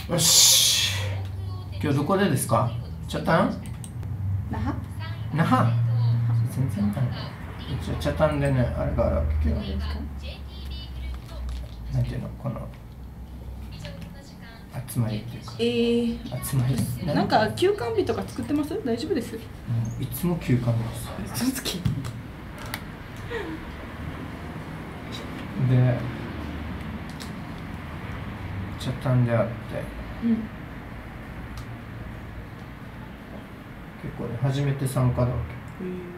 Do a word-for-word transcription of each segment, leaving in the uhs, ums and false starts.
よし。今日どこでですか？チャタン？ 那覇？ 那覇？全然わかんない。一応チャタンでね、あれがあるわけ。今日なんていうの、この集まりっていうか。 えー、 集まり。 なんか休館日とか作ってます？大丈夫です。 うん、いつも休館です。 嘘つき。 で、チャタンであって、 うん、 結構ね、初めて参加だわけ。 えー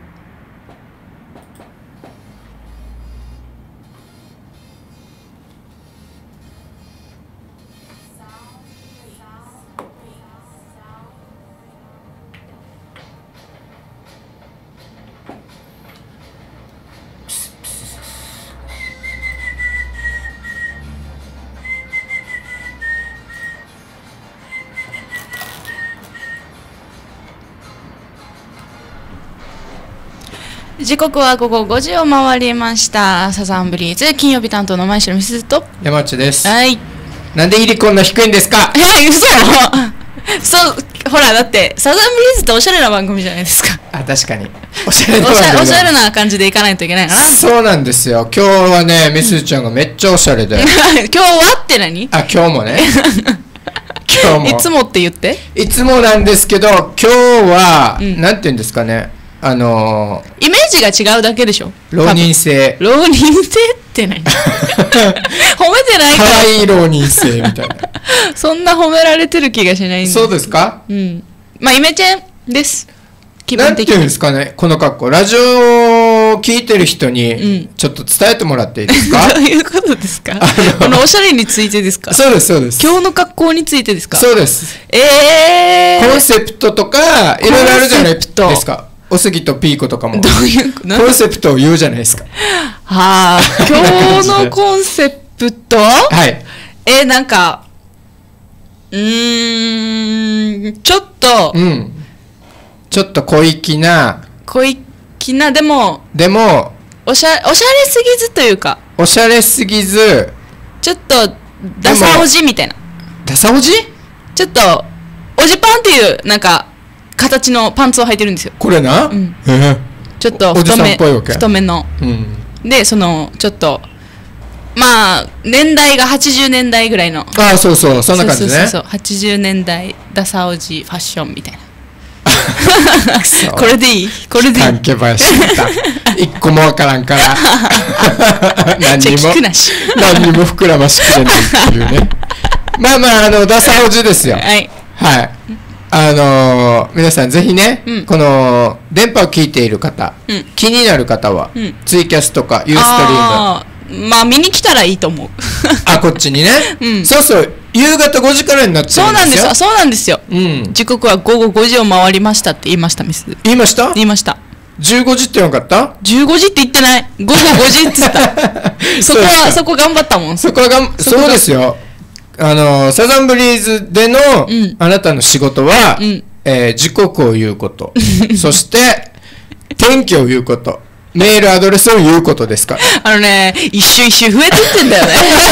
時刻は午後ごじを回りました。サザンブリーズ金曜日担当の前城美鈴と山内です。 はい。 なんで入りこんな低いんですか？ え、嘘そうほらだってサザンブリーズっておしゃれな番組じゃないですか。 あ、確かにおしゃれなおし番組だ。 ゃおしゃれな感じでいかないといけないかな。 そうなんですよ。今日はね、みすちゃんがめっちゃおしゃれで今日はって何？ あ、今日もね今日もいつもって言って。 いつもなんですけど、今日は、 うん、 なんて言うんですかね、あのー、イメージが違うだけでしょ。 浪人生。 浪人生って何？褒めてないから。 可愛い浪人生みたいなそんな褒められてる気がしないんです。 そうですか？ うん。まあイメチェンです。気分的に。 なんて言うんですかね、この格好。ラジオを聞いてる人にちょっと伝えてもらっていいですか？ どういうことですか？このおしゃれについてですか？ そうですそうです。 今日の格好についてですか？ そうです。 えー、 コンセプトとかいろいろあるじゃないですか。おすぎとピーコとかもどういうコンセプトを言うじゃないですか。 はあ、今日のコンセプトはいえー、なんかうーんちょっと、 うん、ちょっと小粋な小粋なでもでもおしゃおしゃれすぎずというかおしゃれすぎずちょっとダサおじみたいな。 ダサおじ？ ちょっとおじパンっていうなんか形のパンツを履いてるんですよ。 これな、 うん、 えー、 ちょっと太め太めの、うん、でそのちょっとまあ年代がはちじゅうねんだいぐらいの。 ああ、そうそう、そんな感じね。 そうそうそう、はちじゅうねんだいダサおじファッションみたいなこれでいい？これでいい？ 関係林だ一個もわからんから何にも何にも膨らましきれないっていうねまあまあ、あのダサおじですよ。 はいはい。あのー、皆さんぜひね、うん、この電波を聞いている方、うん、気になる方は、うん、ツイキャスとかユーストリーム、まあ見に来たらいいと思うあ、こっちにね、うん、そうそう、夕方ごじからになってるんですよ。 そうなんですよ、そうなんですよ、 うん、時刻は午後ごじを回りましたって言いました。ミス言いました言いました。 じゅうごじって言わなかった？ じゅうごじって言ってない、午後ごじって言ったそこはそこ頑張ったもん。 そこはがんそうですよ。あのサザンブリーズでの、うん、あなたの仕事は、うん、えー、時刻を言うことそして天気を言うこと、メールアドレスを言うことですから。 あのね、一周一周増えてってんだよね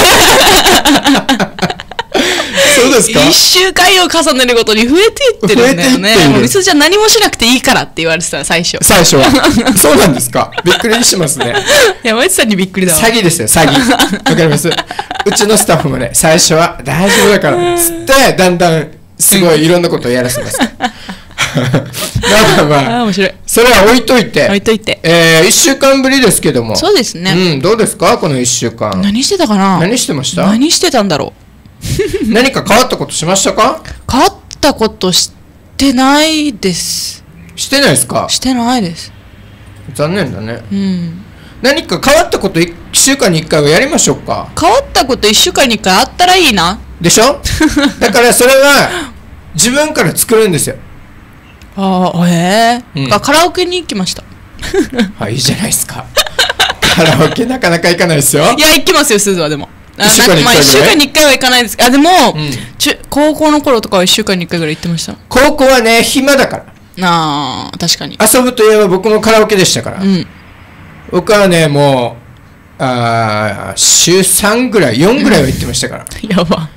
そうですか？ 一周回を重ねるごとに増えていってるんだよね。もうみすちゃん何もしなくていいからって言われてた最初。 最初はそうなんですか？びっくりしますね。 山内さんにびっくりだわ。 詐欺ですよ、詐欺。わかります？うちのスタッフもね、最初は大丈夫だからつってだんだんすごいいろんなことをやらせますまあまあまあ、面白い。それは置いといて置いといて、 えー、いっしゅうかんぶりですけども。 そうですね、 うん、どうですかこのいっしゅうかん。 何してたかな？ 何してました？ 何してたんだろう何か変わったことしましたか？ 変わったことしてないです。 してないですか？ してないです。 残念だね。 うん。 何か変わったこといっしゅうかんにいっかいはやりましょうか。 変わったこといっしゅうかんにいっかいあったらいいな。 でしょだからそれは自分から作るんですよ。 ああ、へえ、うん、カラオケに行きましたあ、いいじゃないですかカラオケなかなか行かないですよ。 いや、行きますよ、すずは。でもいっしゅうかんにいっかいぐらい、まあ、いっしゅうかんにいっかいは行かないですけど、あ、でも、うん、中高校の頃とかはいっしゅうかんにいっかいぐらい行ってました。 高校はね、暇だから。 ああ、確かに。 遊ぶといえば僕もカラオケでしたから、うん、僕はね、もうあ週さんぐらいよんぐらいは行ってましたからやば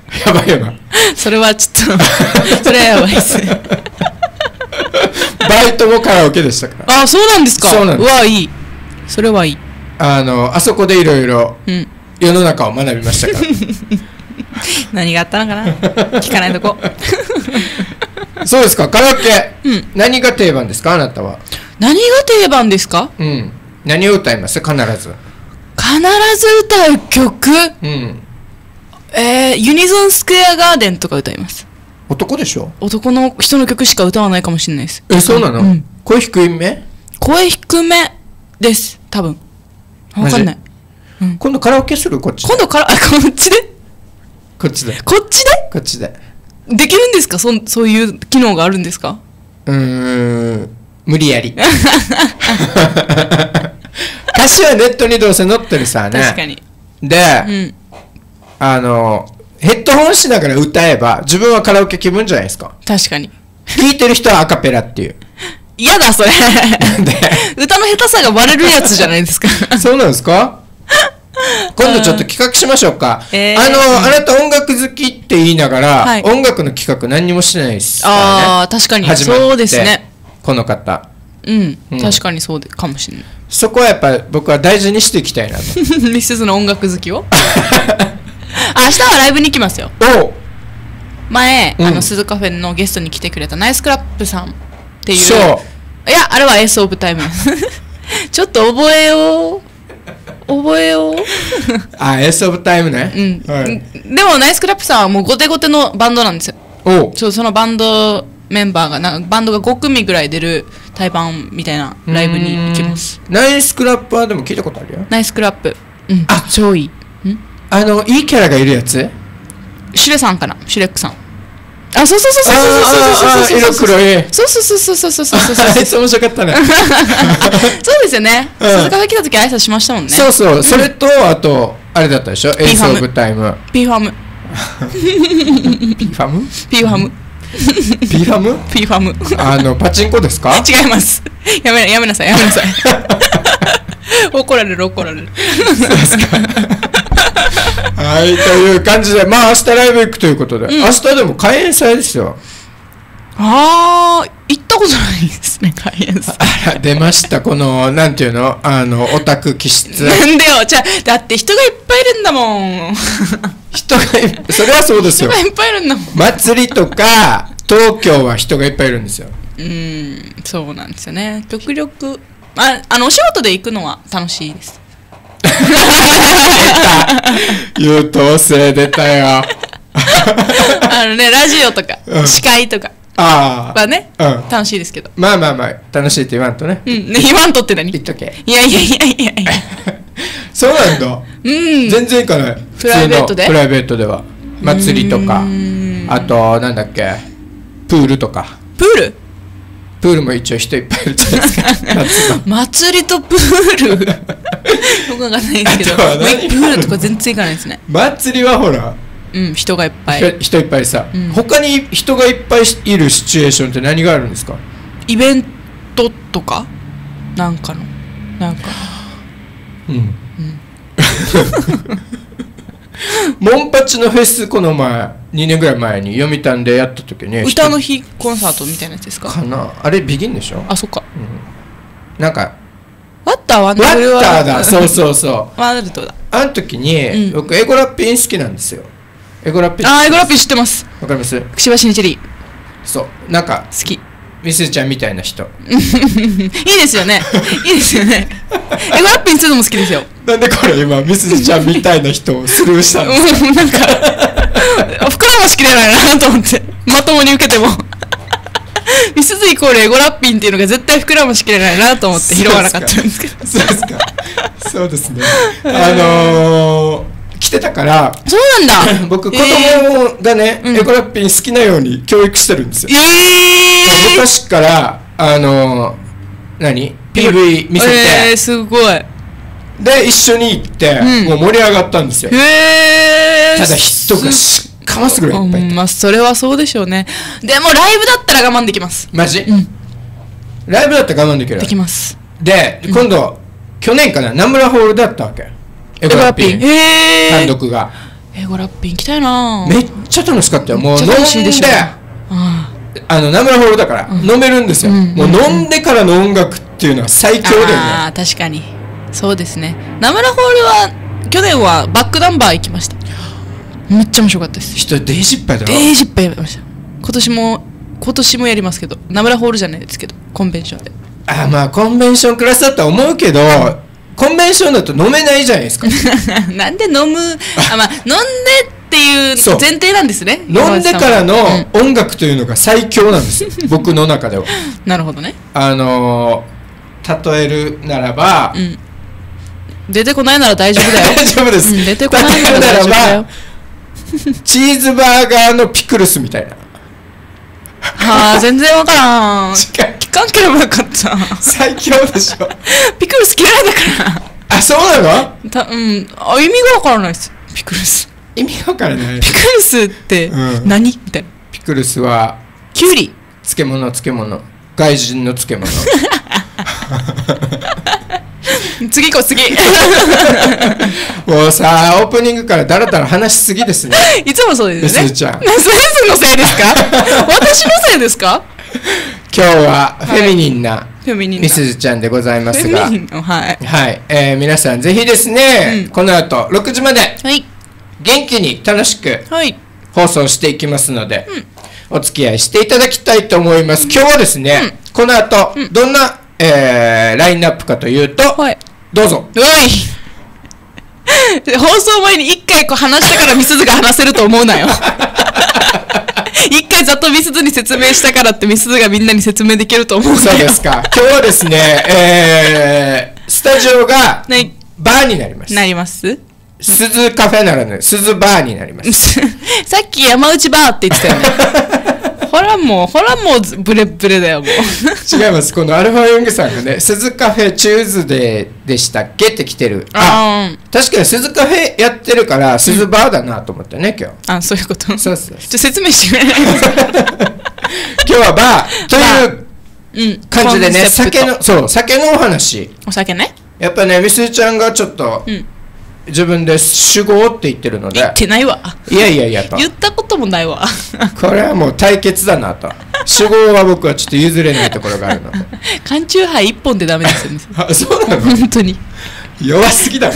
やばいやばい。 それはちょっとそれはやばいっすね。 バイトもカラオケでしたから。 あ、そうなんですか。 そうなんです。 うわ、いい。それはいい。 あのあそこでいろいろ世の中を学びましたから。 何があったのかな。聞かないとこ。 そうですか。カラオケ、 うん、 何が定番ですか、あなたは。 何が定番ですか。 うん。何を歌います？必ず。 必ず歌う曲。 うん。 えー、ユニゾンスクエアガーデンとか歌います。 男でしょ。 男の人の曲しか歌わないかもしれないです。 え、そうなの？うん、声低いめ？ 声低めです多分。わかんない、 うん、今度カラオケする？こっち今度から、あ、こっちでこっちでこっちでこっちでできるんですか。そそういう機能があるんですか。 うーん、無理やり。歌詞はネットにどうせ載ってるさね。 確かに。 で、うん、あのヘッドホンしながら歌えば自分はカラオケ気分じゃないですか。 確かに。 聴いてる人はアカペラっていう。 嫌だそれ。歌の下手さがバレるやつじゃないですか。 そうなんですか。今度ちょっと企画しましょうか。 えー、 あの、うん、あなた音楽好きって言いながら、はい、音楽の企画何にもしてないですからね。 ああ、確かにそうですね。 この方。 うん、うん、確かにそうでかもしれない。 そこはやっぱ僕は大事にしていきたいなと。 ミスズの音楽好きを。明日はライブに行きますよ。 お前、うん、あの鈴カフェのゲストに来てくれたナイスクラップさんっていう。いや、あれはエースオブタイム。ちょっと覚えよう。覚えよう。 あ、エースオブタイムね。 うん。はい、でもナイスクラップさんはもうゴテゴテのバンドなんですよ。 おそう、そのバンドメンバーがなんかバンドがご組ぐらい出る対バンみたいなライブに行きます。 ナイスクラップはでも聞いたことあるよ。 ナイスクラップ。うん。 あ、 超いい。 ん？あのいいキャラがいるやつ？ シュレさんかな、シュレックさん。あ、そうそうそうそうそうそうそうそうそう。 色黒い。 そうそうそうそうそうそうそうそう。 あいつ面白かったね。 そうですよね。鈴鹿が来た時挨拶しましたもんね。 そうそう。それとあとあれだったでしょ。エースオブタイム。 ピーファム。 ピーファム？ ピーファム。 ピーファム？ ピーファム。 あのパチンコですか？ 違います。やめやめなさいやめなさい。怒られる怒られる。そうですか。 はい、という感じで、まあ明日ライブ行くということで、うん、明日でも開演祭ですよ。 ああ、行ったことないですね、開演祭。 あら、出ました、この、なんていうの、あの、オタク気質。 なんでよ、じゃだって人がいっぱいいるんだもん。 人がいっぱい、それはそうですよ。 人がいっぱいいるんだもん。 祭りとか、東京は人がいっぱいいるんですよ。 うーん、そうなんですよね。極力、あ、あの、お仕事で行くのは楽しいです。 優等生出たよ。 あのね、ラジオとか、うん、司会とかはね、うん、楽しいですけど。 まあまあまあ、楽しいって言わんとね。 うん、ね、言わんとって何？ 言っとけ。 いやいやいやいやいや。 そうなんだ。 うん。 全然行かない。 プライベートで？ プライベートでは。祭りとか、あと、なんだっけ、プールとか。 プール？ プールも一応人いっぱいいるじゃないですか。 祭りとプール。よくわかんないですけど、プールとか全然行かないですね。 祭りはほら、 うん、人がいっぱい。 人いっぱいさ、うん、他に人がいっぱいいるシチュエーションって何があるんですか？ イベントとかなんかのなんか。 うん。うん、モンパチのフェスこの前にねんぐらい前に読谷でやった時に歌の日コンサートみたいなやつですか？ かな、あれビギンでしょ？ あ、そっか、 うん、なんかワッターワンダルワッターだ、そうそうそうワンダルトだ。 あの時に、うん、僕エゴラッピン好きなんですよ。エゴラッピン、 あー、エゴラッピン知ってます。 わかります？ 串橋にチェリー。 そうなんか好き、 ミスちゃんみたいな人。 いいですよね、いいですよね。エゴラッピンするのも好きですよ。 なんでこれ今ミスちゃんみたいな人をスルーしたんですか？ なんか膨らましきれないなと思って、まともに受けてもミスズイコールエゴラッピンっていうのが絶対膨らましきれないなと思って拾わなかったんですけど。 そうですか。そうですね。あのー、来てたから。 そうなんだ。 僕子供がね、えー、エゴラッピン好きなように教育してるんですよ。えー、昔からあのー、何 ピーブイ 見せて、 えー、すごい。 で一緒に行って、うん、もう盛り上がったんですよ。 へー、 ただ人がしっかますぐらいいっぱいいて、 まあそれはそうでしょうね。でもライブだったら我慢できます。 マジ？うん、ライブだったら我慢できる。 できます。 で、うん、今度去年かな、ナムラホールだったわけ、エゴラッピン単独が。 英語ラッピン行きたいな。 めっちゃ楽しかったよ。もう飲んめっちゃ楽しいでしょで、 ああのナムラホールだから、飲めるんですよ、 うんもう飲んでからの音楽っていうのは最強だよね。 あー確かにそうですね。ナムラホールは去年はバックナンバー行きました。めっちゃ面白かったです。 人デイジッパーだろ。 デイジッパーやりました。今年も今年もやりますけど、ナムラホールじゃないですけどコンベンションで。 あ、まあコンベンションクラスだとは思うけど、コンベンションだと飲めないじゃないですか。 なんで飲むあ、まあ、飲んでっていうそう前提なんですね。 飲んでからのうん音楽というのが最強なんですよ、僕の中では。 なるほどね。 あのー、例えるならば、 うん出てこないなら大丈夫だよ。 大丈夫です、 うん出てこないなら大丈夫だよ。 チーズバーガーのピクルスみたいな。 はあ全然わからん。 違う、 聞かんければよかった。 最強でしょ。 ピクルス嫌いだかあ、そうなの？ ら。たうんあ意味がわからないです。ピクルス。 意味わからない。 ピクルスってうん何、みたいな。 ピクルスはキュウリ。 漬物漬物外人の漬物。 次行こう次。 もうさ、オープニングからだらだら話しすぎですね。 いつもそうですよね。 みすちゃん先生のせいですか？私のせいですか？ 今日はフェミニンなフェミニンなみすずちゃんでございますが、 フェミニンのはいはい、えー皆さんぜひですね、 うんこの後ろくじまではい元気に楽しくはい放送していきますので、お付き合いしていただきたいと思います。今日はですね、この後、どんな、えーラインナップかというと、 はいどうぞ。 おい放送前に一回こう話したからみすずが話せると思うなよ。一回ざっとみすずに説明したからってみすずがみんなに説明できると思うなよ。 そうですか。今日はですね、えースタジオがねバーになります。 なります鈴カフェならぬ鈴バーになります。 さっき山内バーって言ってたよね。ほらもうほらもうブレブレだよもう。 違います。このアルファヨングさんがね、鈴カフェチューズデーでしたっけって来てる。あ、 あ確かに鈴カフェやってるから鈴バーだなと思ってね、今日。 あそういうこと。 そうそう。 ちょ説明してくれないですか？ 今日はバーといううん感じでね、 コンセプト酒の、そう、酒のお話。 お酒ねやっぱね、みすちゃんがちょっと、 うん自分で酒豪って言ってるので、 言ってないわ。 いやいやいやと。 言ったこともないわ。 これはもう対決だなと。酒豪は僕はちょっと譲れないところがあるので。 缶チューハイ一本でダメですよね。 あ、そうなの？ 本当に。 弱すぎだ。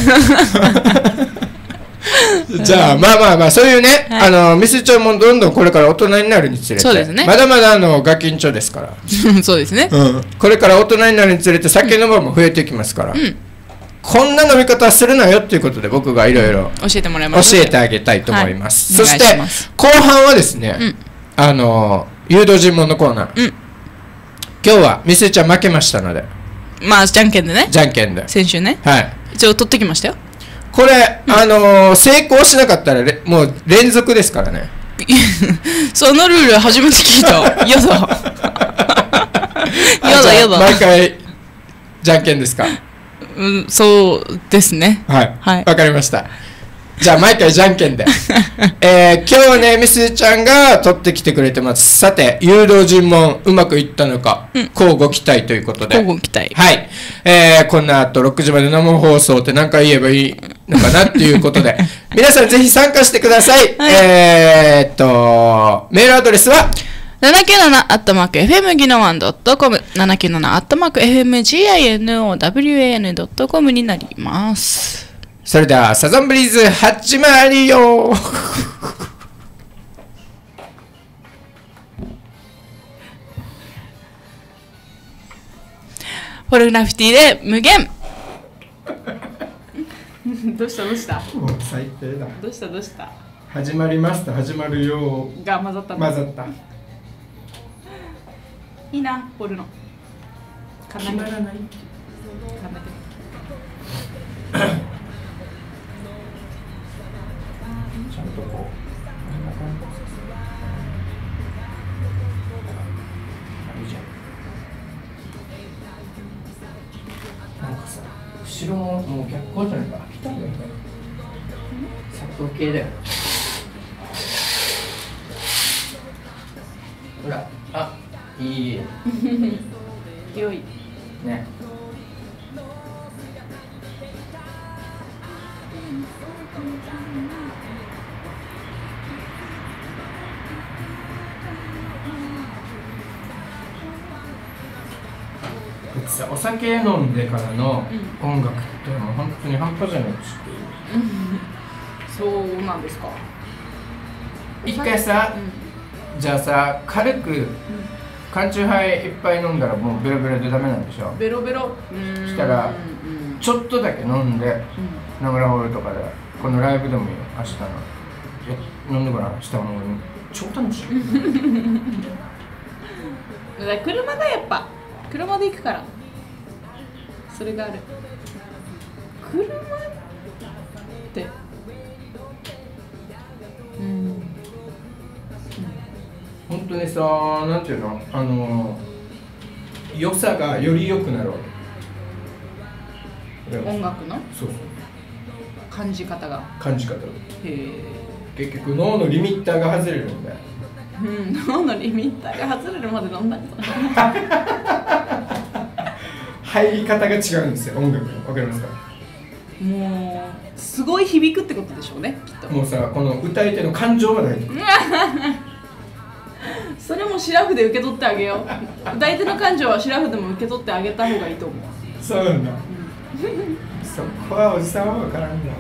じゃあまあまあまあそういうね、 はいあのみすちゃんもどんどんこれから大人になるにつれて、 そうですねまだまだあのガキンチョですから、 そうですね。 うん、これから大人になるにつれて酒の量も増えていきますから、 んこんな飲み方するなよっていうことで僕がいろいろ教えてもらいます。 教えてあげたいと思います、 はいそしてお願いします後半はですね、 うんあの誘導尋問のコーナー、 うん今日はみすちゃん負けましたのでまあじゃんけんでね。 じゃんけんで、 先週ね。 はい、 一応取ってきましたよ。 これ、あのー成功しなかったられもう連続ですからね。 そのルール初めて聞いた。やだ。やだやだ。 毎回じゃんけんですか。 うんそうですね。 はい。 はいわかりました。じゃあ毎回じゃんけんで。えー、今日はねみすちゃんが取ってきてくれてます。さて誘導尋問うまくいったのか、 うん乞うご期待ということで。 交互期待。 はい、えー、この後ろくじまで生放送って何回言えばいいのかなっていうことで皆さんぜひ参加してください、 はいえーっとメールアドレスはななきゅうななアットマーク エフエムギノワンドットコム ななきゅうななアットマーク エフエムジーアイエヌオーダブリューエーエヌドットコム になります。 それではサザンブリーズ始まりよポルグラフィティで無限。 どうしたどうしたもう最低だ。 どうしたどうした始まりますと始まるよが混ざったの混ざった。 いいなポルのかなりかなりちゃんとこういいじゃん。なんかさ後ろももう逆光じゃないか飽きたんだよね。殺風景だよ。ほらあいい良いね。 ってさ、お酒飲んでからの音楽ってもう本当に半端じゃないですか。 そうなんですか。 一回さ、うん、じゃあさ、軽く、うん、缶チューハイいっぱい飲んだらもうベロベロでダメなんでしょ。 ベロベロしたら、うん、ちょっとだけ飲んで、うん、名村ホールとかでこのライブでもいいよ、明日の飲んでからしたのに超楽しい。 だから車がやっぱ車で行くからそれがある。車ってうん、うん、 本当にさ、なんていうの、あの良さがより良くなるわけ。 音楽のそうそう感じ方が感じ方が。 へえ。 結局脳のリミッターが外れるんだよ。 うん、脳のリミッターが外れるまで飲んだりと入り方が違うんですよ、音楽に。わかりますか？ もうすごい響くってことでしょうね、きっと。 もうさ、この歌い手の感情まで入ってくる。 それもシラフで受け取ってあげよう。歌い手の感情はシラフでも受け取ってあげた方がいいと思う。 そうなんだ、うん、そこはおじさんは分からんだ。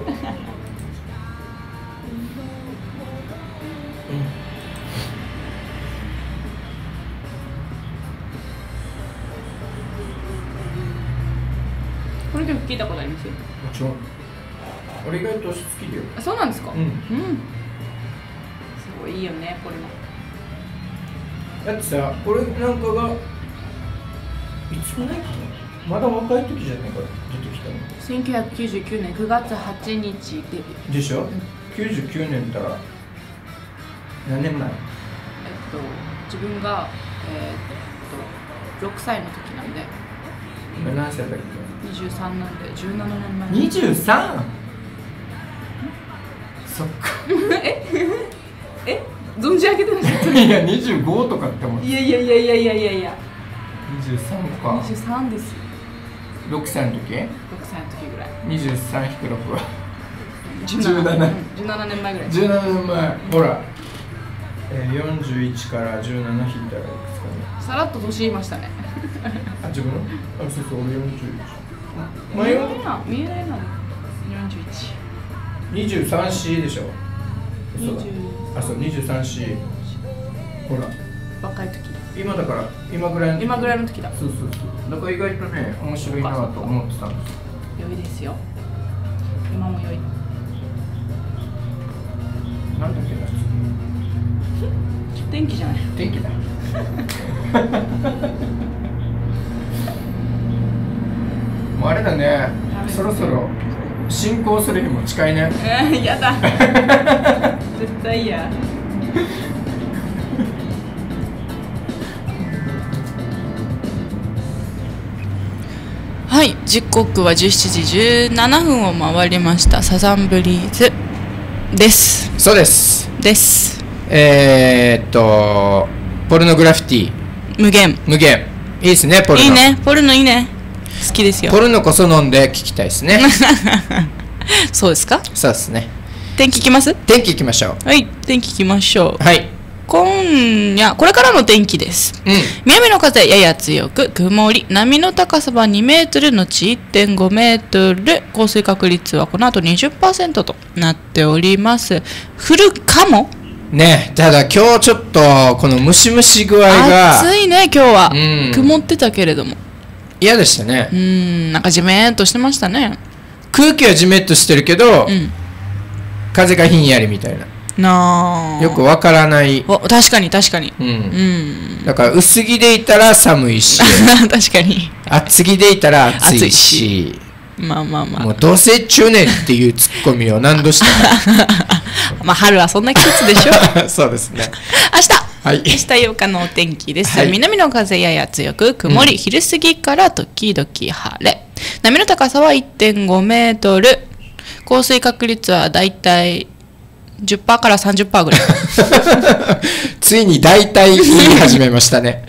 この曲聞いたことありますよ。 もちろん。俺意外と好きだよ。 あ、そうなんですか。 うん。うん。すごいいいよね、これも。 だってさ、俺なんかがいつもないかな。まだ若い時じゃないから出てきたの。 せんきゅうひゃくきゅうじゅうきゅうねんくがつはちにちデビュー。 でしょ。うん、きゅうじゅうきゅうねんったら何年前？えっと自分がえー、っとろくさいの時なんで。 今何歳だっけ？ にじゅうさんなんでじゅうななねんまえ。 にじゅうさん？そっか。 ええ存じ上げてなかった。 いやにじゅうごとかって思って。 いやいやいやいやいやいやいや。 にじゅうさんか。 にじゅうさんです。 ろくさいの時？ろくさいの時ぐらい。 にじゅうさん引くろくはじゅうなな。じゅうななねんまえぐらい。 じゅうななねんまえ。ほら、えー、よんじゅういちからじゅうなな引いたらいくつかね。 さらっと年言いましたね。 あ、自分の？あ、そうそう、俺よんじゅういち。 見えないな、見えないな。よんじゅういち。 にじゅうさんシーでしょ。 にじゅうあ、そう、にじゅうさんシー。ほら。 若い時。 今だから、今ぐらいの。 今ぐらいの時だ。 そうそうそう。だから意外とね、面白いなと思ってたんです。 良いですよ。今も良い。 なんだっけな。 天気じゃない。 天気だ。もうあれだね、そろそろ進行する日も近いね。 えー、やだ。絶対嫌。 はい、時刻はじゅうしちじじゅうななふんを回りました。サザンブリーズです。 そうですですえー、っとポルノグラフィティ無限無限いいですね。ポルノいいね。ポルノいいね。好きですよ。 ポルノこそ飲んで聞きたいですね。 そうですか。 そうですね。 天気いきます。 天気いきましょう。 はい、天気いきましょう。 はい。 今夜これからの天気です、うん、南の風やや強く曇り、波の高さはにメートルのち いってんごメートル、降水確率はこの後 にじゅっパーセント となっております。降るかもね。ただ今日ちょっとこのムシムシ具合が暑いね。今日は、 うん、 曇ってたけれども嫌でしたね。 うん、なんかジメーっとしてましたね。 空気はジメッとしてるけど、うん、風がひんやりみたいな、 なよくわからない。 確かに確かに、 うん、うん、だから薄着でいたら寒いし確かに厚着でいたら暑いし、暑いし、 まあまあまあ、 もうどうせ中年っていうツッコミを何度したかまあ春はそんな季節でしょそうですね。 明日、 はい、 明日ようかのお天気です、はい、南の風やや強く曇り、うん、昼過ぎから時々晴れ、波の高さは いってんごメートル、降水確率はだいたい じゅっパーセント から さんじゅっパーセント ぐらいついに大体言い始めましたね。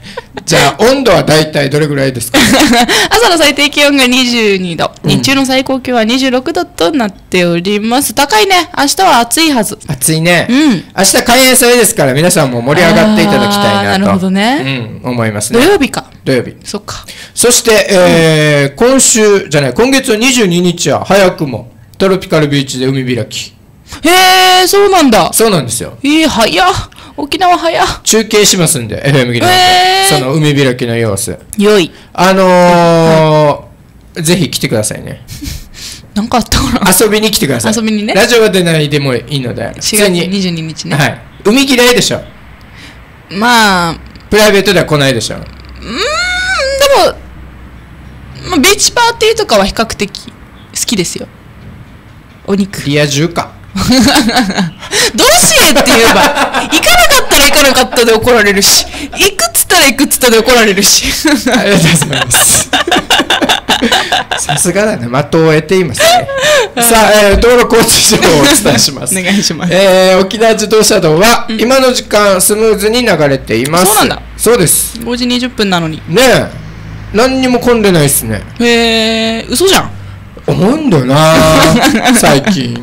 じゃあ温度は大体どれぐらいですか？ 朝の最低気温がにじゅうにど、日中の最高気温はにじゅうろくどとなっております。高いね。明日は暑いはず。 暑いね。 うん。 明日開園祭ですから皆さんも盛り上がっていただきたいなと。 なるほどね。 うん、思いますね。 土曜日か。 土曜日。 そっか。 そして、えー、今週じゃない今月のにじゅうににちは早くもトロピカルビーチで海開き。 へえ、そうなんだ。 そうなんですよ。 ええ、早っ。沖縄早っ。 中継しますんで エフエム ギリナえー、 その海開きの様子。 よい。 あのー、ぜひ来てくださいね。 なんかあったかな。 遊びに来てください。 遊びにね。 ラジオは出ないでもいいので。 しがつにじゅうににちね。 はい。海嫌いでしょ。 まあ。 プライベートでは来ないでしょ。うーん、 でも、まあ、ビーチパーティーとかは比較的好きですよ。お肉。 リア充か。 どうしえって言えば、行かなかったら行かなかったで怒られるし、行くっつったら行くっつったで怒られるし。 ありがとうございます。さすがだね、的を得ていますね。さあ、えー、道路交通情報をお伝えします。 お願いします。 えー、沖縄自動車道は、うん、今の時間スムーズに流れています。 そうなんだ。 そうです。 ごじにじゅっぷんなのに。 ねえ、何にも混んでないっすね。 へえ、嘘じゃん。 思うんだよな最近。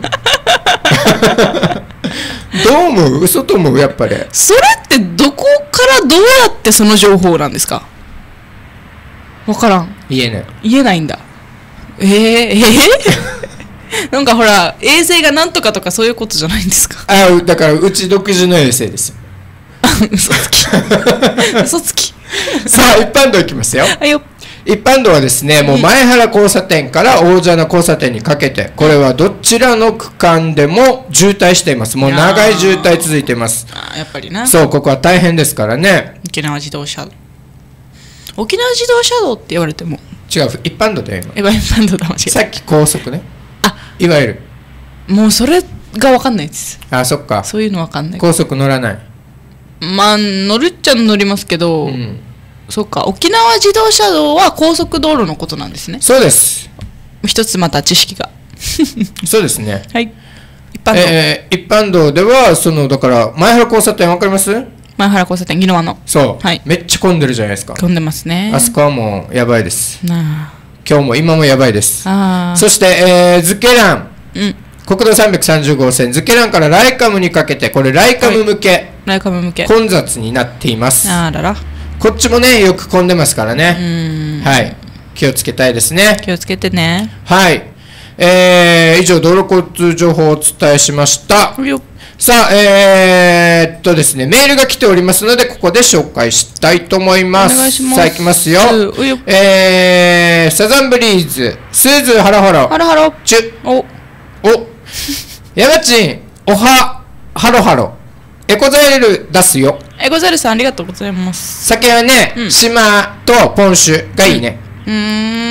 どう思う？嘘と思う？やっぱりそれってどこからどうやってその情報なんですか？わからん。 言えない。 言えないんだ。えー、えー、なんかほら衛星がなんとかとかそういうことじゃないんですか？ あ、だからうち独自の衛星ですよ。 嘘つき嘘つき。 さあ一般道いきますよ。 はいよ。 一般道はですね、もう前原交差点から大蛇名交差点にかけて、これはどちらの区間でも渋滞しています。もう長い渋滞続いています。 あ、やっぱりな。 そう、ここは大変ですからね。 沖縄自動車道。沖縄自動車道って言われても。 違う、一般道だよ今。一般道だ、間違えた。 さっき高速ね。 あ、 いわゆる。 もうそれが分かんないです。 あ、そっか。 そういうの分かんない。 高速乗らない。 まあ、乗るっちゃ乗りますけど、うん、そっか、沖縄自動車道は高速道路のことなんですね。 そうです。 一つまた知識が。 そうですね。 はい。一般道。 えー、一般道では、その、だから、前原交差点わかります？ 前原交差点、宜野湾の。 そう。 はい。 めっちゃ混んでるじゃないですか。 混んでますね。 あそこはもう、やばいです。 なあ。 今日も、今もやばいです。 ああ。 そして、えー、ズケラン。 うん。 国道さんびゃくさんじゅうごせん、ズケランからライカムにかけて、これライカム向け、はい、 ライカム向け混雑になっています。 あらら。 こっちもね、よく混んでますからね。はい。気をつけたいですね。 気をつけてね。 はい。えー、以上、道路交通情報をお伝えしました。さあ、えー、っとですね、メールが来ておりますので、ここで紹介したいと思います。 お願いします。 さあ、いきますよ。えー、サザンブリーズ、スーズハロハロ。 ハロハロ。 チュ。 お。 お。ヤマチン、おは、ハロハロ。エコザイル出すよ。 エコザイルさんありがとうございます。 酒はね、うん、島とポン酒がいいね。うん、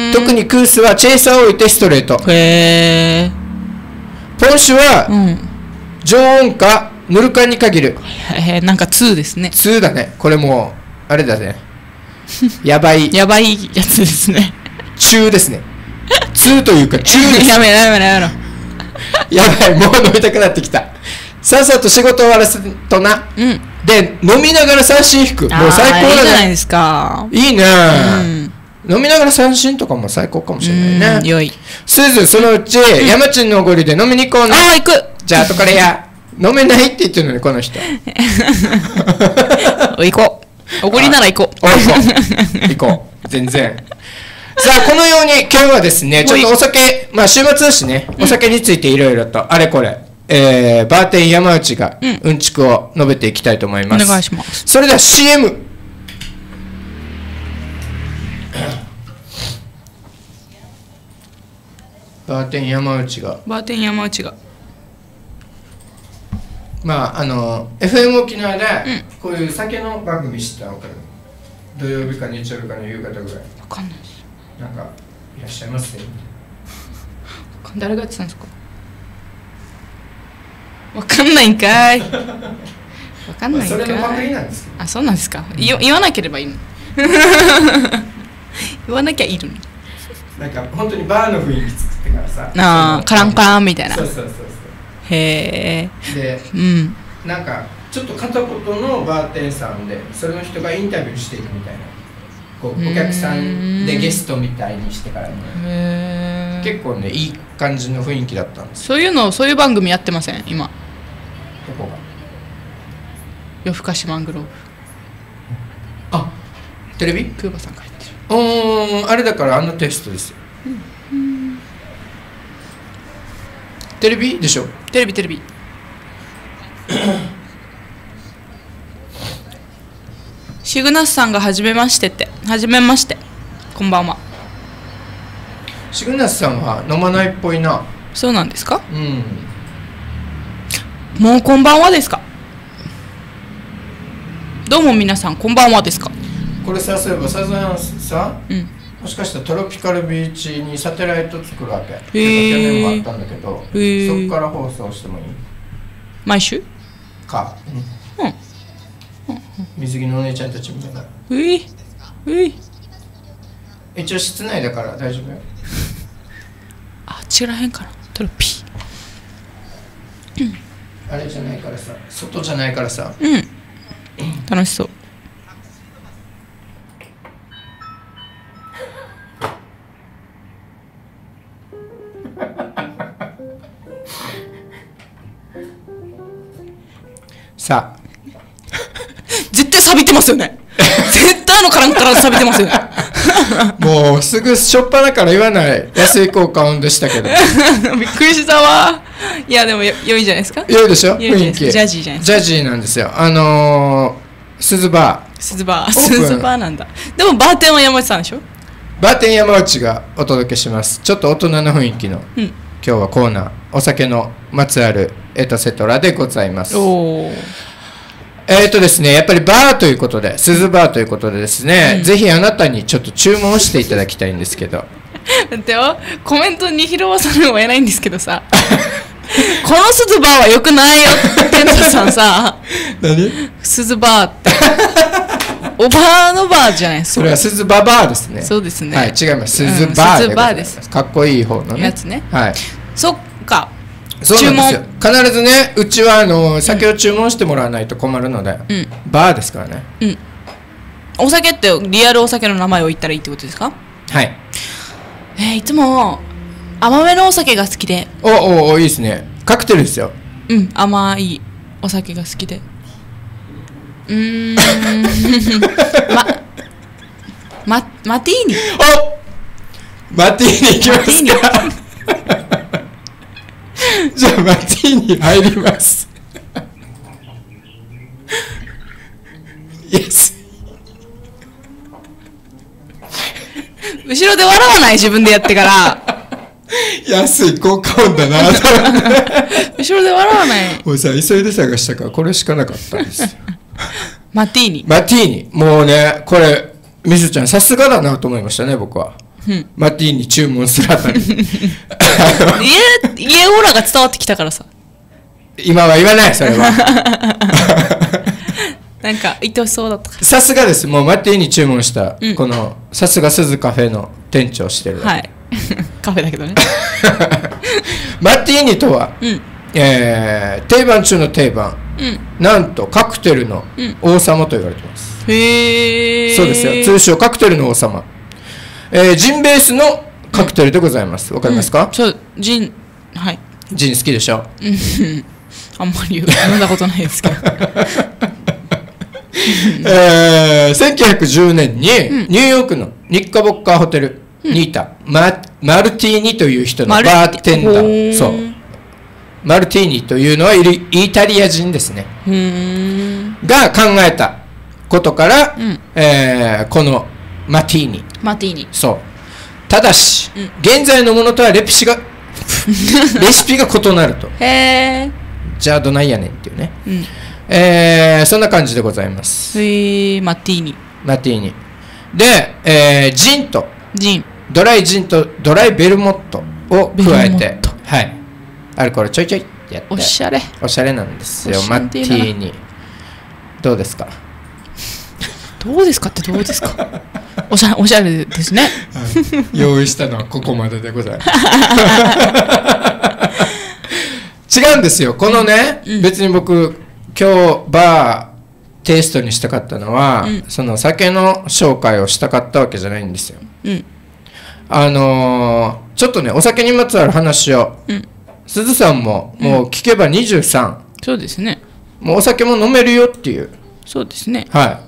特にクースはチェイサーを置いてストレート。 へー。 ポン酒は、うん、常温かぬるかに限る。 へー、なんかにですね。 にだね。これもう、あれだね。やばい。 やばいやつですね。 中ですね。にというか中です。 やめろやめろやめろ。 やばい、もう飲みたくなってきた。さっさと仕事終わらせとな。うん。で、飲みながら三振引く。もう最高だね。いいじゃないですか。 いいね。うん。飲みながら三振とかも最高かもしれないね。 よい。 すず、そのうち、うん、山ちんのおごりで飲みに行こうね。 ああ、行く。 じゃあ、後からや。飲めないって言ってるのに、この人。 行こう。おごりなら行こう。 お行こう。行こう。全然。さあ、このように今日はですね、ちょっとお酒、まあ週末だしね、お酒についていろいろと、あれこれ、えー、バーテン山内がうんちくを述べていきたいと思います。 お願いします。 それでは シーエム。バーテン山内が。 バーテン山内が。 まあ、あの、エフエム 沖縄で、こういう酒の番組知ったのかな。土曜日か日曜日かの夕方ぐらい。わかんないです。 なんかいらっしゃいますね。 誰がやってたんですか。わかんないんかい。わかんないんかい。 それのパクリなんですけど。 あ、そうなんですか。言言わなければいいの。言わなきゃいいのに。 なんか本当にバーの雰囲気作ってからさ。 ああ、カランカランみたいな。 そうそうそうそう。 へえ。 で、うん。なんかちょっと片言のバーテンさんで、それの人がインタビューしているみたいな。 こうお客さんでゲストみたいにしてからね、結構ねいい感じの雰囲気だったんです。 そういうのそういう番組やってません今。 どこが？ 夜更かしマングローブ。 あ、テレビ？ クーバさんがやってる。 うーん、あれだからあのテストですよ、うん、テレビでしょ？ テレビテレビシグナスさんがはじめましてって。はじめまして、こんばんは。 シグナスさんは飲まないっぽいな。 そうなんですか？ うん。 もうこんばんはですか？どうも皆さんこんばんはですか？ これさ、そういえばサザンさ、 うん、 もしかしたらトロピカルビーチにサテライト作るわけ。 へー、 去年もあったんだけど、 へー、 そこから放送してもいい？ 毎週か、うん、うん、水着のお姉ちゃんたちみたいな。 ういうい、 一応室内だから大丈夫よ。 あっちらへんかな、トロピー、 うん、あれじゃないからさ、外じゃないからさ、 うん、楽しそう。 さあ絶対錆びてますよね。絶対あのカランカラン錆びてますよね。 もうすぐしょっぱなから言わない安い効果音でしたけどびっくりしたわ。いやでもよ良いじゃないですか。 良いでしょ、 雰囲気。ジャジーじゃないですか。 ジャジーなんですよ。あのー、鈴バー鈴バー鈴バーなんだ。でもバーテンは山内さんでしょ。 バーテン山内がお届けします。ちょっと大人の雰囲気の、うん、今日はコーナーお酒のまつわるエトセトラでございます。 おー、 えーとですね、やっぱりバーということで、鈴バーということでですね、うん、ぜひあなたにちょっと注文していただきたいんですけど。 だってよ、コメントに拾わさるのはえないんですけどさ、この鈴バーはよくないよってんさんさ、 何？ 鈴バーって。おばあのバーじゃないですか。 それは鈴ババーですね。 そうですね。 はい、違います。鈴バーでございます。 鈴バーです。 かっこいい方のね。 やつね。 はい。 そっか。 そうなんですよ。必ずね、うちはあの酒を注文してもらわないと困るので、うん、バーですからね。 うん。お酒ってリアルお酒の名前を言ったらいいってことですか？ はい。 えー、いつも甘めのお酒が好きで。 おおお、いいですね。カクテルですよ。 うん、甘いお酒が好きで。うーん。ま、ま、マティーニ。 お、マティーニいきますか？じゃあマティーニ入ります。イエス。 後ろで笑わない、自分でやってから。 安い効果音だなと思って。 後ろで笑わない。 もうさ、急いで探したからこれしかなかったんですよ。 マティーニ。 マティーニ。もうね、これみずちゃんさすがだなと思いましたね、僕は。うん、マティーニ注文するあたり。家、 家オーラが伝わってきたからさ。 今は言わない、それは。 なんか言ってほしそうだったから。 さすがです。もうマティーニ注文した、うん、このさすが鈴カフェの店長してる。 はい。カフェだけどね。 マティーニとは、うん、えー、定番中の定番、うん、なんとカクテルの王様と言われてます。 うん、へー。 そうですよ。通称カクテルの王様。えー、ジンベースのカクテルでございます。わ、うん、かりますか？ うん、そう、ジン、はい。 ジン好きでしょ？ あんまり飲んだことないですけど。 えー、せんきゅうひゃくじゅうねんにニューヨークの日課ボッカーホテルにいた、うん、マ, マルティーニという人のバーテンダー。そう。マルティーニというのはイタリア人ですね。が考えたことから、うん、えー、このマティーニ。 マティーニ。 そう。ただし、うん、現在のものとはレピシがレシピが異なると。 へー。 じゃあどないやねんっていうね。うん、えー、そんな感じでございます。 へー、マティーニ。 マティーニ。で、えー、ジンとジン。 ドライジンとドライベルモットを加えて、はい。アルコールちょいちょいってやって。 おしゃれ。 おしゃれなんですよ、マティーニ。どうですか？ どうですかってどうですか？おしゃれ、おしゃれですね。 はい、用意したのはここまででございます。違うんですよ。このね、うん、別に僕今日バーテイストにしたかったのは、うん、その酒の紹介をしたかったわけじゃないんですよ、うん、あのー、ちょっとねお酒にまつわる話を、うん、すずさんももう聞けばにじゅうさん、うん、 そうですね、 もうお酒も飲めるよっていう、 そうですね、 はい、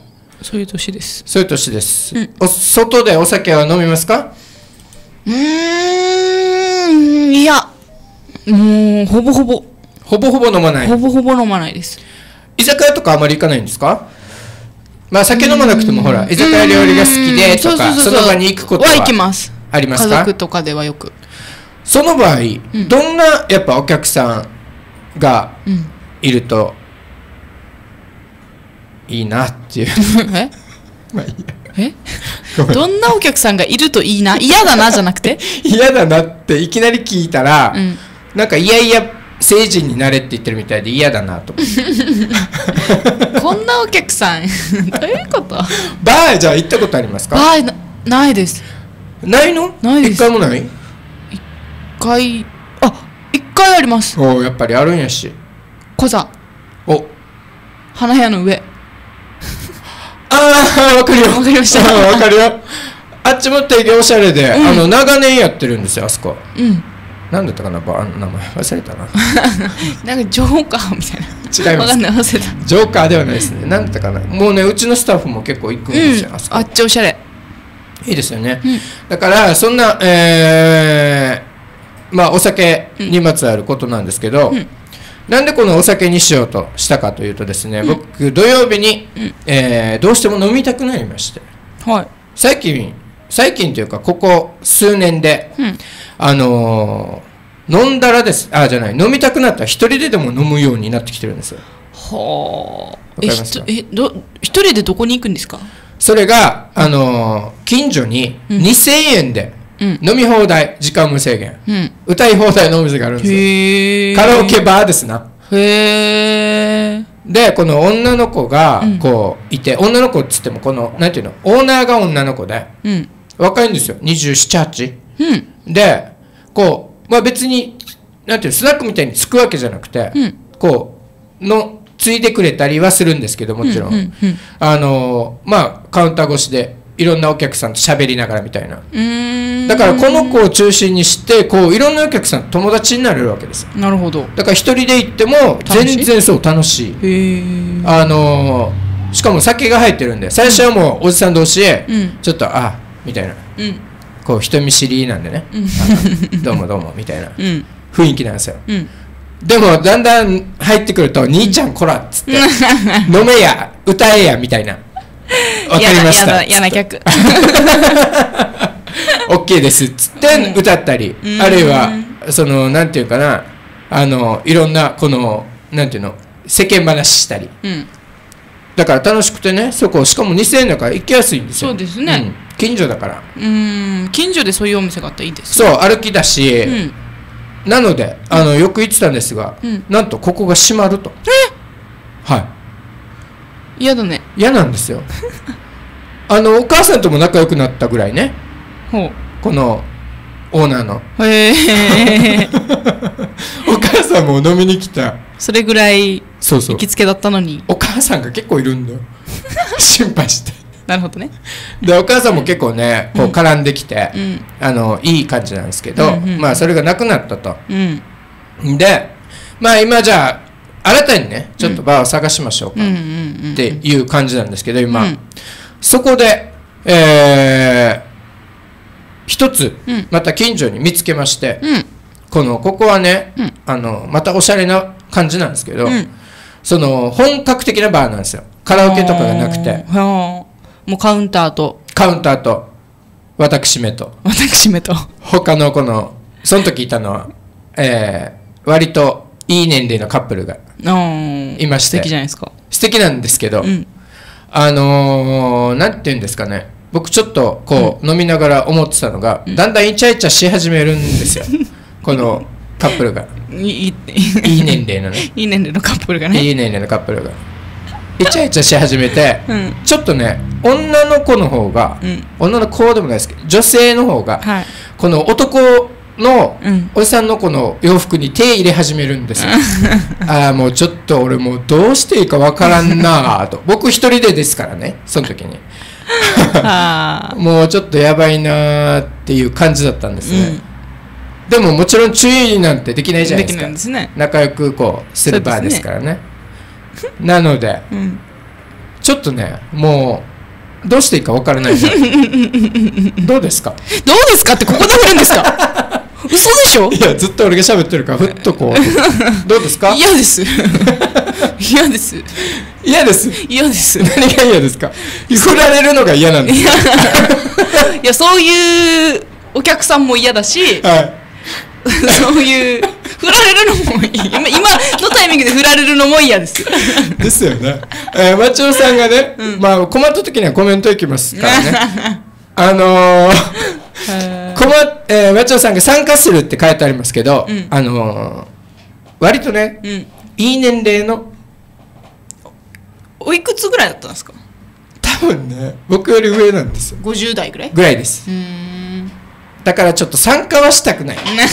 そういう年です、 そういう年です、うん、お外でお酒は飲みますか？ うーん、いやもうほぼほぼほぼほぼ飲まない、 ほぼほぼ飲まないです。 居酒屋とかあまり行かないんですか？まあ酒飲まなくてもほら居酒屋料理が好きでとかその場に行くことは行きます。 ありますか？ 家族とかではよく。 その場合、うん、どんなやっぱお客さんがいるといいなっていうえまあいいやえどんなお客さんがいるといいな、嫌だなじゃなくて嫌だなっていきなり聞いたら、うん、なんかいやいや成人になれって言ってるみたいで嫌だなと思ってこんなお客さんどういうこと？ バーじゃあ行ったことありますか？ バー な, ないです。 ないの？ ないです。 一回もない？ 一回、あ、一回あります。 おやっぱりあるんやし。 コザ。 お花屋の上。 ああわかるよ、 わかりましたわかるよ。あっちも定義おしゃれで、うん、あの長年やってるんですよあそこ。うんなんだったかな、名前忘れたななんかジョーカーみたいな。 違います。 わかんない、忘れた。 ジョーカーではないですね。なんだったかな、もうねうちのスタッフも結構行くんですよ、 うん、 あそこ。 あっちおしゃれいいですよね、うん、だからそんな、えー、まあお酒にまつわることなんですけど、うん、なんでこのお酒にしようとしたかというとですね、うん、僕土曜日に、うんえー、どうしても飲みたくなりまして、はい、最近最近というかここ数年で、うん、あのー、飲んだらですあじゃない飲みたくなったら一人ででも飲むようになってきてるんですよ。 はあ。ええど一人でどこに行くんですか？ それが、あのー、近所ににせんえんで飲み放題、時間無制限、うん、歌い放題のお店があるんですよ。へカラオケバーですな。へでこの女の子がこういて、うん、女の子っつってもこのなんていうのオーナーが女の子で、うん、若いんですよにじゅうなな、はち、うん、でこう、まあ、別になんていうスナックみたいにつくわけじゃなくて、うん、こうのついてくれたりはするんですけどもちろん、うんうんうん、あのまあカウンター越しでいろんなお客さんと喋りながらみたいな。うーんだからこの子を中心にしてこういろんなお客さんと友達になれるわけですよ。 なるほど。 だから一人で行っても全然そう楽しい。へーあのしかも酒が入ってるんで最初はもうおじさん同士へ、うん、ちょっとあみたいな、うん、こう人見知りなんでね、うん、どうもどうもみたいな、うん、雰囲気なんですよ、うん、でもだんだん入ってくると兄ちゃんこらっつって飲めや歌えやみたいなわかりました嫌な客 OK ですっつって歌ったり、うん、あるいはそのなんていうかなあのいろんなこのなんていうの世間話したり、うん、だから楽しくてねそこしかもにせんえんだから行きやすいんですよ。 そうですね、うん、 近所だからうん近所でそういうお店があったらいいですね。そう歩きだし、うん、なのであのよく行ってたんですが、うん、なんとここが閉まると。えはい嫌だね。 嫌なんですよあのお母さんとも仲良くなったぐらいねほうこのオーナーのへえお母さんも飲みに来たそれぐらいそうそう行きつけだったのにお母さんが結構いるんだよ心配してなるほどね。 でお母さんも結構ねこう絡んできて、うん、あのいい感じなんですけど、うんうん、まあそれがなくなったと、うん、でまあ今じゃあ新たにねちょっとバーを探しましょうかっていう感じなんですけど今、うん、そこで、えー、一つまた近所に見つけまして、うん、このここはね、うん、あのまたおしゃれな感じなんですけど、うん、その本格的なバーなんですよ。カラオケとかがなくてもうカウンターとカウンターと私めと私めと他のこのその時いたのは、えー、割といい年齢のカップルがいまして素敵じゃないですか。 素敵なんですけど、うん、あのー、なんて言うんですかね僕ちょっとこう、うん、飲みながら思ってたのが、うん、だんだんイチャイチャし始めるんですよこのカップルがいい年齢のねいい年齢のカップルがねいい年齢のカップルがイチャイチャし始めて、うん、ちょっとね女の子の方が、うん、女の子でもないですけど女性の方が、はい、この男の、うん、おじさんの子の洋服に手入れ始めるんですよああもうちょっと俺もうどうしていいかわからんなと僕一人でですからねその時にもうちょっとやばいなっていう感じだったんですね、うん、でももちろん注意なんてできないじゃないですか。できないですね。仲良くこうするバーですからね。なので、うん、ちょっとねもうどうしていいか分からないどうですかどうですかってここで振るんですか嘘でしょ。 いやずっと俺が喋ってるからふっとこうどうですか。 嫌です嫌です嫌です嫌です何が嫌ですか。振られるのが嫌なんですいやそういうお客さんも嫌だし、はいそういう振られるのもいい 今, 今のタイミングで振られるのも嫌ですですよね、えー、町尾さんがね、うんまあ、困った時にはコメントいきますからねあのー困えー、町尾さんが参加するって書いてありますけど、うん、あのー、割とね、うん、いい年齢のおいくつぐらいだったんですか。 多分ね僕より上なんですよ。 ごじゅう代ぐらいぐらいです。うーんだからちょっと参加はしたくない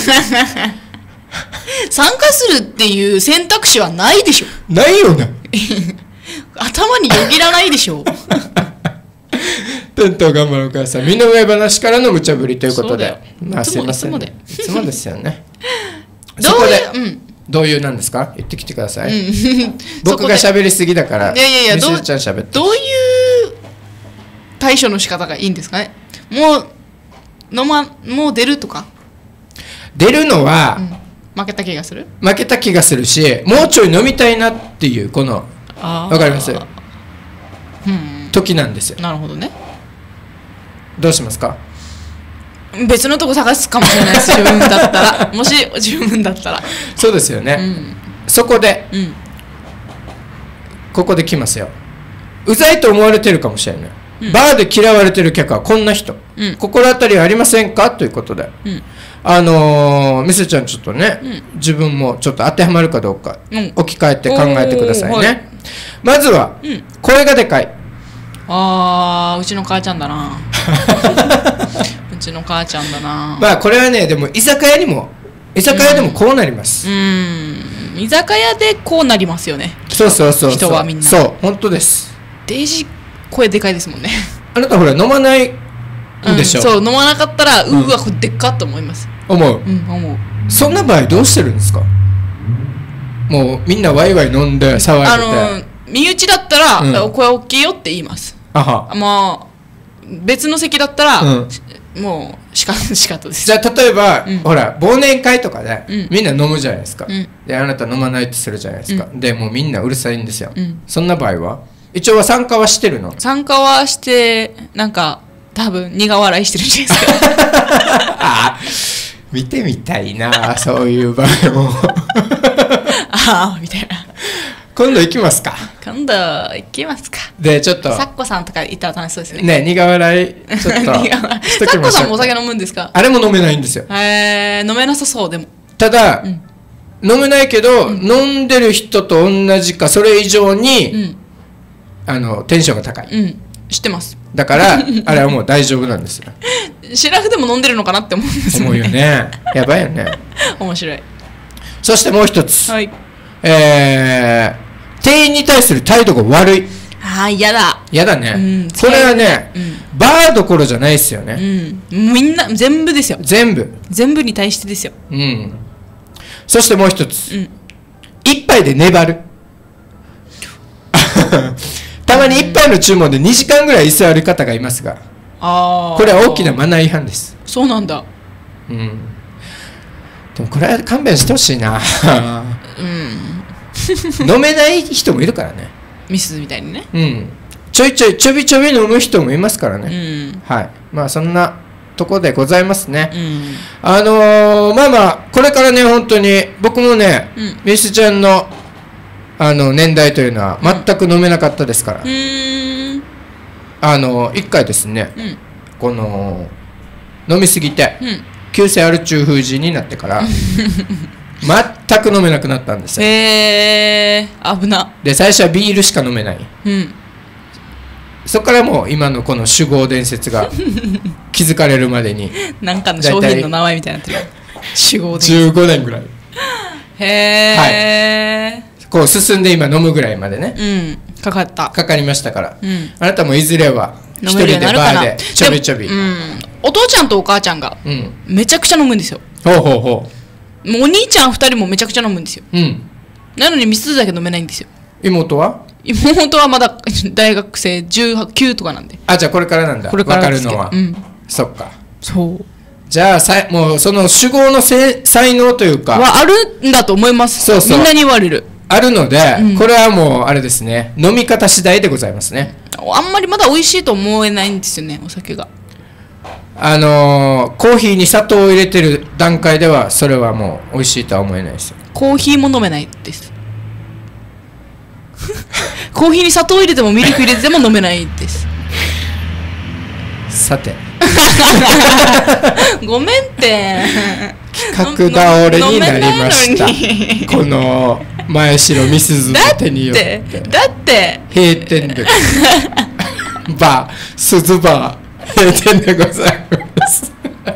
参加するっていう選択肢はないでしょ。 ないよね頭によぎらないでしょテントを頑張るお母さん身の上話からの無茶ぶりということでまあすいません、ね、いつもですよねそこで、うん、どういうなんですか言ってきてください、うん、僕が喋りすぎだからいやいやいやみすずちゃん喋ってどういう対処の仕方がいいんですかね。もう飲まもう出るとか出るのは、 うん、負けた気がする負けた気がするしもうちょい飲みたいなっていうこのわかります、うん、時なんですよ。 なるほどね。 どうしますか。 別のとこ探すかもしれないです自分だったらもし自分だったらそうですよね、うん、そこで、うん、ここで来ますよ。うざいと思われてるかもしれない、うん、バーで嫌われてる客はこんな人、うん、心当たりありませんかということで、うん、あのー、みすちゃんちょっとね、うん、自分もちょっと当てはまるかどうか、うん、置き換えて考えてくださいね、はい、まずは、うん、声がでかい。 あーうちの母ちゃんだなうちの母ちゃんだな。 まあこれはねでも居酒屋にも居酒屋でもこうなります。 うん、うん居酒屋でこうなりますよね。 そうそうそうそう人はみんなそう本当です。 デイジー声でかいですもんねあなたほら飲まないんでしょ、うん、 そう飲まなかったら、うん、うわこれでっかと思います。 思う、 うん、思う。 そんな場合どうしてるんですか。もうみんなワイワイ飲んで騒いでて、あのー、 身内だったら、うん、声大きいよって言います。あはまあ別の席だったら、うん、もうしかしかとです。 じゃあ例えば、うん、ほら忘年会とかで、うん、みんな飲むじゃないですか、うん、であなた飲まないってするじゃないですか、うん、でもうみんなうるさいんですよ、うん、そんな場合は一応は参加はしてるの。 参加はしてなんか多分苦笑いしてるんじゃないですかあ見てみたいなそういう場合もああみたいな。 今度行きますか。 今度行きますか。 でちょっとサッコさんとか行ったら楽しそうですね。 ね苦笑いちょっとしときましょう。 サッコさんもお酒飲むんですか。 あれも飲めないんですよ。 へえ飲めなさそう。でもただ、うん、飲めないけど、うん、飲んでる人と同じかそれ以上に、うん、あのテンションが高い、うん、 知ってます。 だからあれはもう大丈夫なんですよシラフでも飲んでるのかなって思うんですよね。 思うよね。やばいよね面白い。 そしてもう一つ、 はい、 えー店員に対する態度が悪い。 ああ嫌だ嫌だね、うん、これはね、うん、バーどころじゃないですよね、 うん、みんな全部ですよ。 全部全部に対してですよ、 うん、そしてもう一つ、うん、一杯で粘るたまに一杯の注文でにじかんぐらい居座る方がいますが、あこれは大きなマナー違反です。 そうなんだ、 うん、でもこれは勘弁してほしいなうん飲めない人もいるからね。 ミスみたいにね。 うん。ちょいちょいちょびちょび飲む人もいますからね。うん、はい。まあそんなとこでございますね。うん、あのー、まあまあこれからね本当に僕もね、うん、ミスちゃんのあの年代というのは全く飲めなかったですから。うん、あの一回ですね、うん、この飲みすぎて、うん、急性アル中風疹になってから。全く飲めなくなったんですよ。 へえー、危な。 で最初はビールしか飲めない、うん、そこからもう今のこの酒豪伝説が築かれるまでになんかの商品の名前みたいになってる酒豪伝説じゅうごねんぐらい。 へえ、はい、 こう進んで今飲むぐらいまでね、 うんかかったかかりましたから、 うん、 あなたもいずれは一人でバーでちょびちょび、 うん、お父ちゃんとお母ちゃんがめちゃくちゃ飲むんですよ、 うん、ほうほうほうもうお兄ちゃんふたりもめちゃくちゃ飲むんですよ、うん、なのにみすずだけ飲めないんですよ。 妹は妹はまだ大学生じゅうきゅうとかなんで。 あ、じゃあこれからなんだ。これから分かるのは、うん、そっか。 そうじゃあさもうその酒豪のせ才能というかはあるんだと思います。 そうそう、 みんなに言われるあるので、うん、これはもうあれですね、飲み方次第でございますね。 あんまりまだ美味しいと思えないんですよね、お酒が。 あのー、コーヒーに砂糖を入れてる段階ではそれはもう美味しいとは思えないですよ。 コーヒーも飲めないですコーヒーに砂糖入れてもミルク入れても飲めないですさてごめんって企画倒れになりましたこの前白みすずの手によってだって閉店でバー鈴バー閉店でございます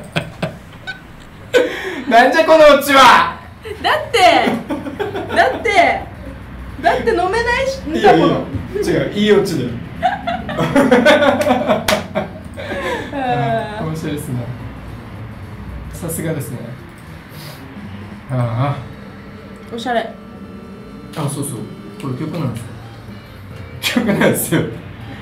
なんじゃこのオチは。 だってだってだって飲めないしいやいや違う、いいオチだよ面白いですね、さすがですね。ああおしゃれ。 あ、そうそう、これ曲なんですよ曲なんですよ。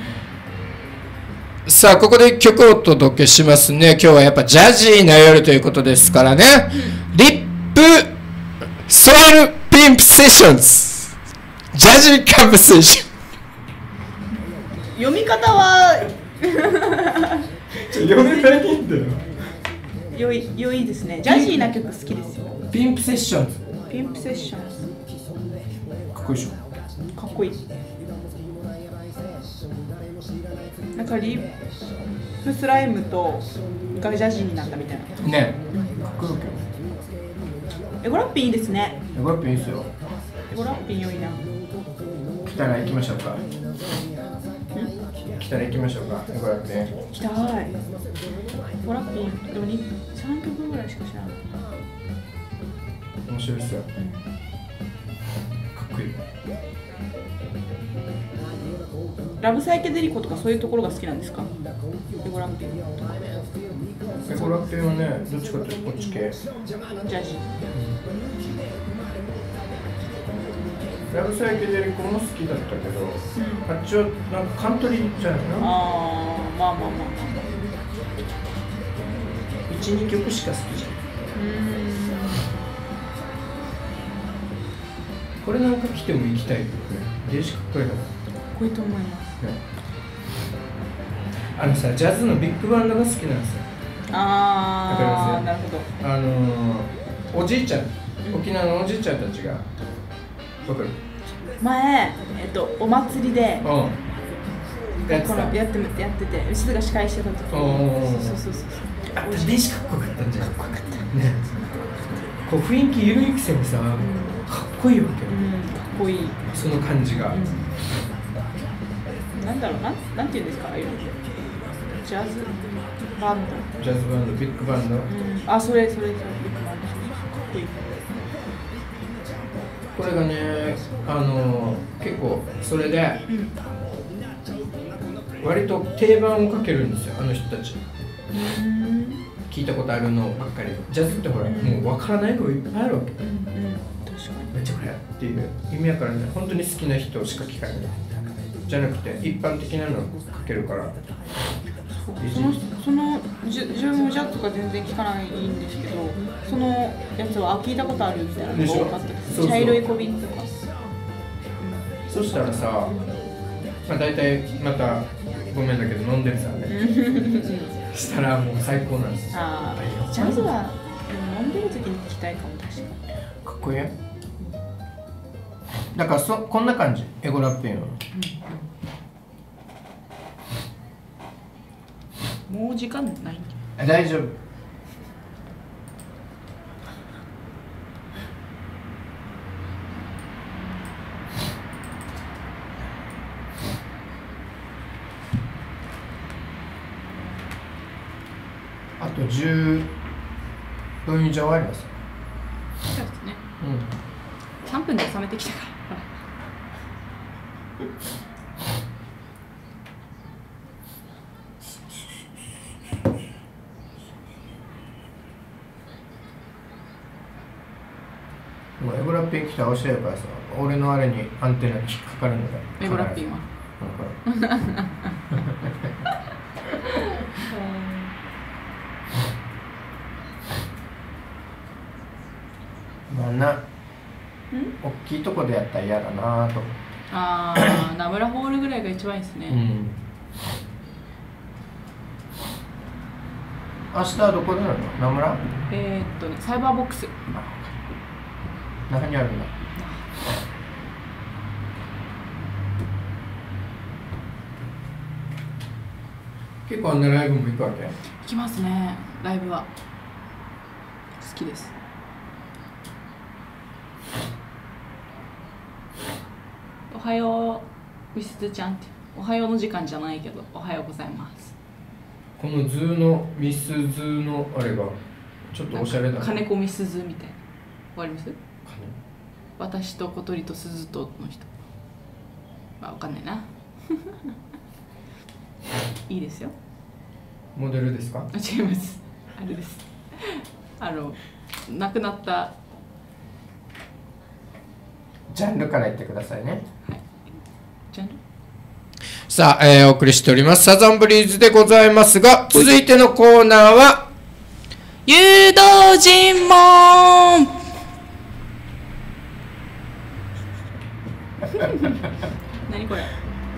さあここで曲をお届けしますね。今日はやっぱジャジーな夜ということですからね、リップソウルピンプセッションズジャジーカンバセーション。 読み方は読めないんだよ。 良い良いですね。ジャジーな曲好きですよ。 ピンプセッションズ。 ピンプセッションズ。 かっこいいでしょ。 かっこいい。なんかリップスライムとがジャジーになったみたいな。 ね。かっこいいわけよ。 エゴラッピンいいですね。 エゴラッピンいいですよ。 エゴラッピン良いな。 来たら行きましょうか。来たら行きましょうか。エゴラッピン。 行きたい。エゴラッピンでもにさんきょくぐらいしか知らない。 面白いですよ。かっこいい。 ラブサイケデリコとかそういうところが好きなんですか？エゴラッピン。 エゴラッピンはね、どっちかというとこっち系。 ジャジー。 ラブサイケデリコも好きだったけど、うん、あっちはなんかカントリーじゃないかな。ああ、 まあまあまあまあ。 一二曲しか好きじゃん。これなんか来ても行きたいよね。デジかっこいいな。かっこいいと思います。 ね、あのさ、ジャズのビッグバンドが好きなんですよ。 ああ、なるほど。 あのー、おじいちゃん、沖縄のおじいちゃんたちがわかる？ 前、えっと、お祭りで、 うん、やってたやってやってて、牛津が司会してた時に、そうそうそうそう。 あ、デジかっこよかったんじゃん。 かっこよかった。 ね、こう雰囲気ゆるいくせにさ、かっこいいわけよ。 うん、かっこいい。 その感じが。うん、 なんだろう、なん、なんていうんですか、ああいうの。ジャズバンド。 ジャズバンド、ビッグバンド。うん、 あ、それ、それ、それ、ビッグバンド。かっこいい。 これがね、あのー、結構それで、うん、割と定番をかけるんですよ、あの人たち。聞いたことあるのばっかり。ジャズってほら、うん、もう分からないのいっぱいあるわけ。うんうん、確かに。めっちゃこれっていう意味やからね、本当に好きな人しか聞かない。じゃなくて一般的なのをかけるから。 そのその自分もジャズとか全然聞かないんですけど、そのやつは聞いたことあるみたいなのが多かったです。そうそう、茶色い小瓶とか。うん、 そしたらさ、まあ大体またごめんだけど飲んでるさね。したらもう最高なんです。 ああ、ジャズは飲んでる時に聞きたいかも。確かに。 かっこいい。だからそこんな感じ、エゴラッピンは。 うん、もう時間ないんだ。大丈夫。あとじゅうふん以上あります。 そうですね。うん。さんぷんで収めてきたから。 もうエゴラッピン来たら教えるからさ、俺のあれにアンテナに引っかかるのだ。 エゴラッピンはまあな、大きいとこでやったら嫌だなと思って。 ああ、ナムラホールぐらいが一番いいですね。 うん。明日はどこでなの？名村？ えー、っとね、サイバーボックス。 中にあるんだ。結構あんなライブも行くわけ？行きますね、ライブは。好きです。おはよう、みすずちゃんって。おはようの時間じゃないけど、おはようございます。 このズーのみすずのあれがちょっとおしゃれだね。 金子みすずみたいな。わかります？私と小鳥と鈴との人。まあ、わかんないな。いいですよ。 モデルですか？ 違います。あれです。あの亡くなったジャンルから言ってくださいね。 はい。ジャンル。 さあ、えー、お送りしておりますサザンブリーズでございますが、続いてのコーナーは誘導尋問。何これ。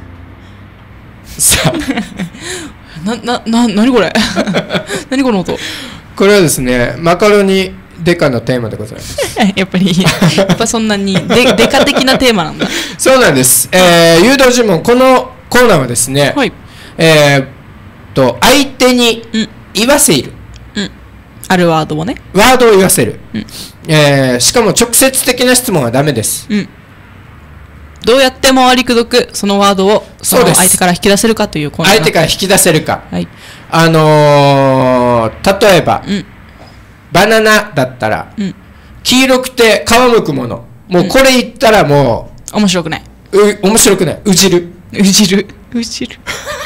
さあななな何これ。何この音。 これはですね、マカロニデカのテーマでございます。 やっぱりやっぱそんなにデデカ的なテーマなんだ。 そうなんです、えー、誘導尋問、このコーナーはですね、 はい、 えー、っと相手に言わせる、 うんうん、あるワードをね、 ワードを言わせる、 うん、 えー、しかも直接的な質問はダメです、 うん、どうやって回りくどくそのワードをその相手から引き出せるかというコーナー。 相手から引き出せるか、 はい、 あのー、例えば、うん、バナナだったら、うん、黄色くて皮むくもの、もうこれ言ったらもう、うん、面白くない、 う面白くない、うじるうじるうじる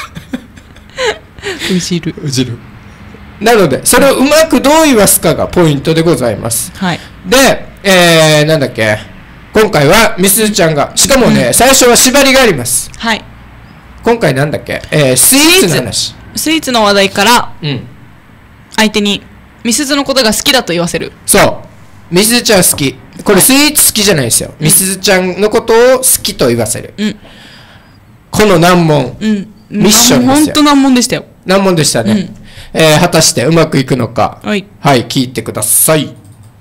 うじるうじる。なのでそれをうまくどう言わすかがポイントでございます、 はい、 で、えー、なんだっけ、今回はみすずちゃんが、しかもね、うん、最初は縛りがあります。 はい。 今回なんだっけ、えー、スイーツの話、 スイーツの話題から、 うん、 相手にみすずのことが好きだと言わせる。 そう、みすずちゃん好き、これスイーツ好きじゃないですよ、みすずちゃんのことを好きと言わせる、うん、この難問、うん、ミッションですよ。 本当難問でしたよ。 難問でしたね、うん、えー、果たしてうまくいくのか、 はい、 はい、聞いてください。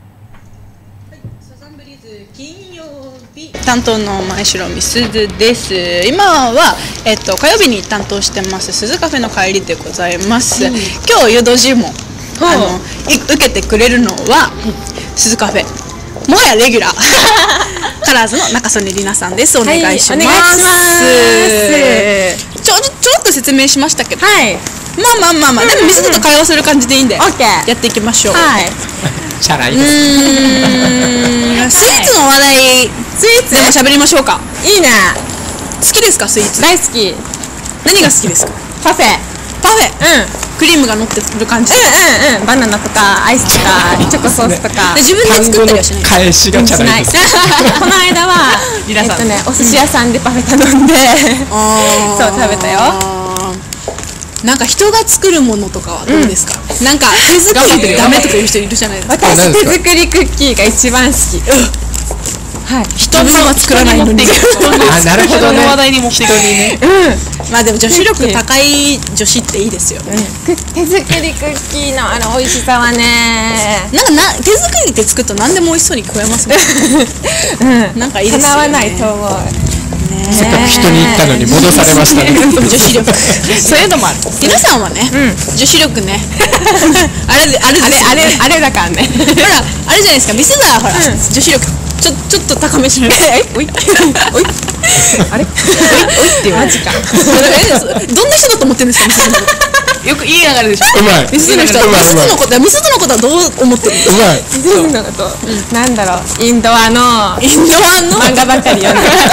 担当の前城美鈴です。今は、えっと、火曜日に担当してます鈴カフェの帰りでございます、うん、今日誘導尋問、あの受けてくれるのは、うん、鈴カフェもはやレギュラーカラーズの中曽根里奈さんです。お願いします、はい、お願いします。ちょちょっと説明しましたけど、はい、まあまあまあまあ、うんうん、でも美鈴と会話する感じでいいんで、OK、やっていきましょう。はい、 チャラいです。 スイーツの話題、スイーツでも喋りましょうか。 いいね。 好きですか、スイーツ？ 大好き。 何が好きですか？ パフェ。 パフェ。うん。クリームが乗ってる感じ。 うんうんうん。バナナとかアイスとかチョコソースとか。 で自分で作ったりはしない。 返しがチャラいです。 この間はえっとね、お寿司屋さんでパフェ頼んで、そう食べたよ。 なんか人が作るものとかはどうですか？うん、なんか手作りでダメとか言う人いるじゃないですか。 私手作りクッキーが一番好き。 はい。人は作らないのに。 あ、なるほどね。 話題に持っていくね。 うん。まあでも女子力高い女子っていいですよね。 手作りクッキーのあの美味しさはね。 なんかな手作りって作ると何でも美味しそうに食えますね。うん。なんかいいですよね。 叶わないと思う。 せっかく人に言ったのに戻されましたね。 女子力そういうのもある。 皆さんはね、女子力ね、あれあれあれあれだからね。 ほらあれじゃないですか、ミスダーほら女子力ちょちょっと高めじゃないですか。おいおいあれおいってマジか。どんな人だと思ってるんですか、ミスダー。 よくいい流れでしょ。 うまい。 ミスの人はミスのことミスのことはどう思ってるの？ うまい。 ミスのことなんだろう、インドアのインドアの漫画ばっかり読んでる。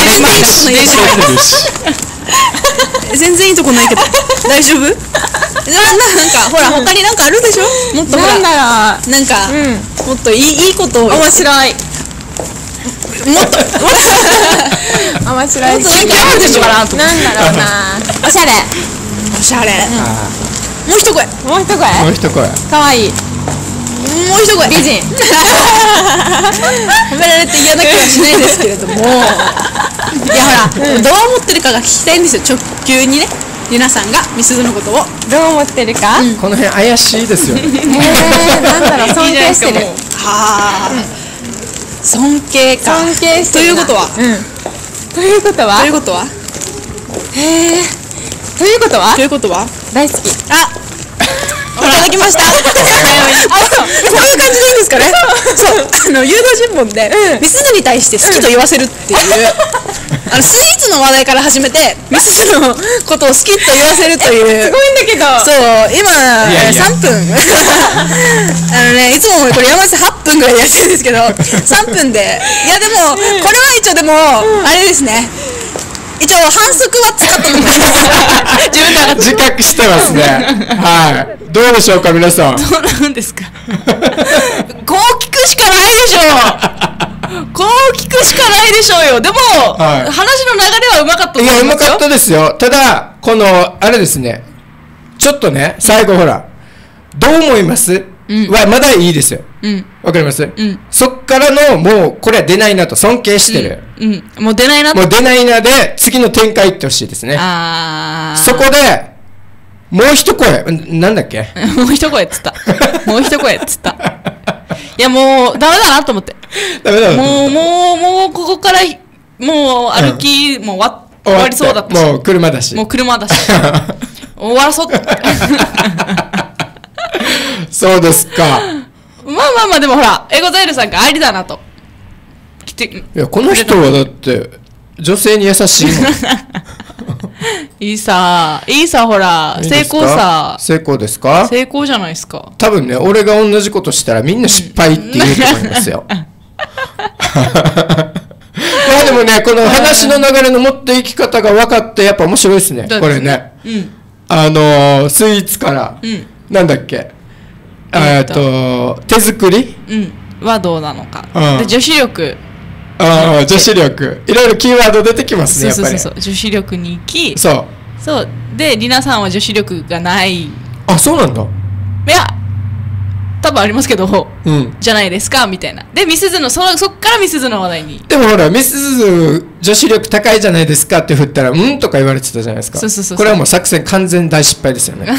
全然いいとこないけど大丈夫？ なんかほら他になんかあるでしょ。もっとほらなんだろなんか、 う。うん。 もっといいいいことをもっ面白い。 ともっと面白い。 もっとなんかあるでしょ。 なんだろうな。おしゃれ。 おしゃれ。もう一声。 もう一声。 もう一声。 可愛い。 もう一声。 美人。 褒められて嫌な気はしないですけれども。いやほら、どう思ってるかが聞きたいんですよ。直球にね。皆さんがみすずのことをどう思ってるか。 この辺怪しいですよね。 えー、なんだろう、尊敬してる。 はあ。尊敬か。 尊敬してる。 ということは。 うん。ということは。 ということは。 へえ。ということは。 ということは。 大好き。 あ。いただきました。あ、そう、こういう感じでいいんですかね。そう、あの誘導尋問で、みすずに対して好きと言わせるっていう。あのスイーツの話題から始めて、みすずのことを好きと言わせるという。 すごいんだけど。 そう、今さんぷん。あのね、いつもこれ山瀬はっぷんぐらいやってるんですけど、さんぷんで。いやでも、これは一応でも、あれですね。一応反則は使ったと思います。 自分で自覚してますね。はい。どうでしょうか皆さん。 どうなんですか。こう聞くしかないでしょう。こう聞くしかないでしょうよ。でも、 はい、 話の流れはうまかったと思いますよ。 いやうまかったですよ。ただこのあれですね。ちょっとね最後ほらどう思います、うん、はまだいいですよ。うん。わかります、うん、そっからのもうこれは出ないなと尊敬してる、 うんうん、もう出ないなともう出ないなで次の展開いってほしいですね。あそこでもう一声なんだっけもう一声っつったもう一声っつったいやもうダメだなと思ってダメだもうもうもうここからもう歩き、うん、もう終わ終わりそうだったしもう車だしもう車だし終わらそうそうですか。 まあまあまあでもほらエゴザイルさんがありだなと来て。いやこの人はだって女性に優しいもんいいさいいさほらいい成功さ成功ですか。 成功じゃないですか。 多分ね俺が同じことしたらみんな失敗って言うと思いますよまあでもねこの話の流れの持っていき方が分かってやっぱ面白いですねこれね、うん、あのー、スイーツから、うん、なんだっけえっと手作り、 うん、はどうなのか、うん、で女子力ああ女子力いろいろキーワード出てきますね。 そうそうそう女子力に行きそうそうでりなさんは女子力がない。 あそうなんだ。 いや多分ありますけど、 うん、 じゃないですかみたいなでみすずのそのそっからみすずの話題に。 でもほらみすず女子力高いじゃないですかって振ったらうんとか言われてたじゃないですか。 そうそうそうこれはもう作戦完全大失敗ですよね。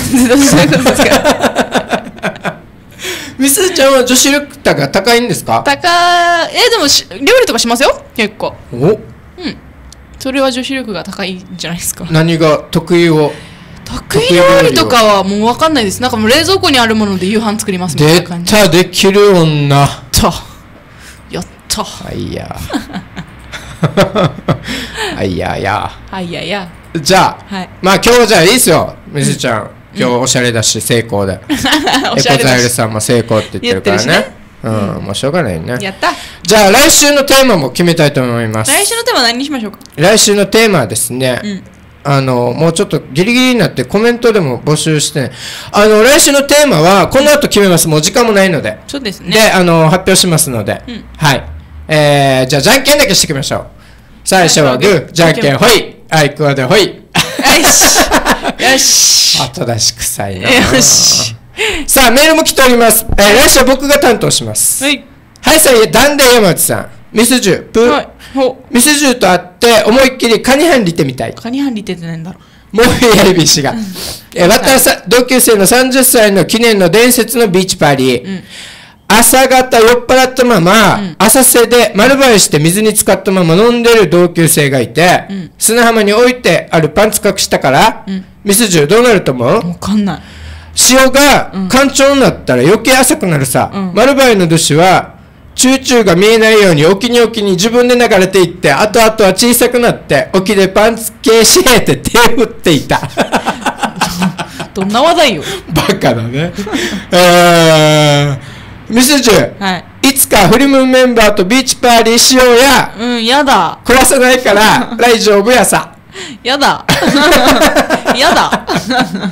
みすずちゃんは女子力が高いんですか。 高えでもし料理とかしますよ結構。 おうんそれは女子力が高いんじゃないですか。 何が得意を得意料理とかはもう分かんないです。なんかもう冷蔵庫にあるもので夕飯作りますみたいな感じ。 出たできる女やったやったはいやはいややはいややじゃあ、はい、まあ今日じゃあいいですよみすちゃん、うん、今日おしゃれだし成功でエコザイルさんも成功って言ってるからねうん、うん、もうしょうがないね。 やったじゃあ来週のテーマも決めたいと思います。 来週のテーマ何にしましょうか。 来週のテーマはですね、うんあのもうちょっとギリギリになってコメントでも募集して、ね、あの来週のテーマはこの後決めます。もう時間もないのでそうですねであの発表しますので、うん、はいえー、じゃあじゃんけんだけしていきましょう。最初はグーじゃんけんほいあいくわでほいよしよし後出し臭いなよしさあメールも来ております、えー、来週は僕が担当しますはいはいさあダンデ山内さんミスジュプー、はい、ミスジュと会って思いっきりカニハンリてみたい。 カニハンリてってなんだろう。もうやりびしがえまたさ同級生のさんじゅっさいの記念の伝説のビーチパーリー、うん、朝方酔っ払ったまま、うん、浅瀬で丸バイして水に浸かったまま飲んでる同級生がいて、うん、砂浜に置いてあるパンツ隠したから、うん、ミスジュどうなると思う。 わかんない。 潮が干潮になったら余計浅くなるさ、うん、丸バイの年はチューチューが見えないように沖に沖に自分で流れていってあとあとは小さくなって沖でパンツ系しへて手を振っていたどんな話題よバカだねえー、ミスジュ、はい、いつかフリムメンバーとビーチパーリーしようや。 うんやだ壊さないから大丈夫やさやだやだ